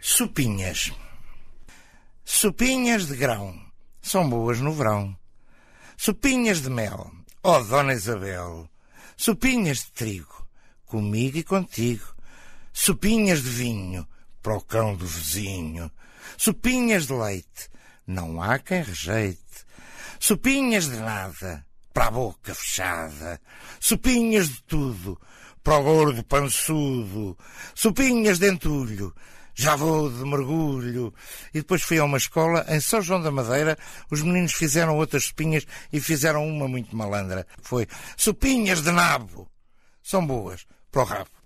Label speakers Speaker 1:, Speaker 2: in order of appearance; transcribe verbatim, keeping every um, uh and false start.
Speaker 1: Sopinhas. Sopinhas de grão são boas no verão. Sopinhas de mel, ó Dona Isabel. Sopinhas de trigo, comigo e contigo. Sopinhas de vinho, para o cão do vizinho. Sopinhas de leite, não há quem rejeite. Sopinhas de nada, para a boca fechada. Sopinhas de tudo, para o gordo pançudo. Sopinhas de entulho, já vou de mergulho. E depois fui a uma escola em São João da Madeira. Os meninos fizeram outras sopinhas e fizeram uma muito malandra. Foi sopinhas de nabo. São boas para o rabo.